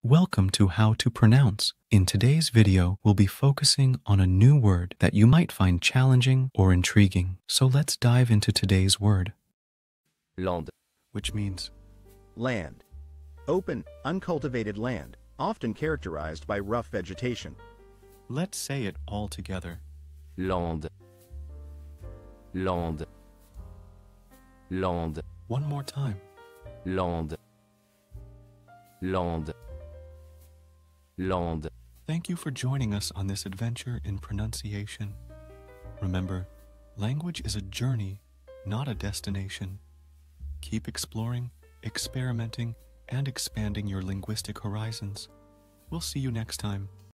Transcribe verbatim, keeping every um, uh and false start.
Welcome to How to Pronounce. In today's video, we'll be focusing on a new word that you might find challenging or intriguing. So let's dive into today's word. Lande. Which means Land. Open, uncultivated land, often characterized by rough vegetation. let's say it all together. Lande. Lande. Lande. One more time. Lande. Lande. Lande. Thank you for joining us on this adventure in pronunciation. Remember, language is a journey, not a destination. Keep exploring, experimenting, and expanding your linguistic horizons. We'll see you next time.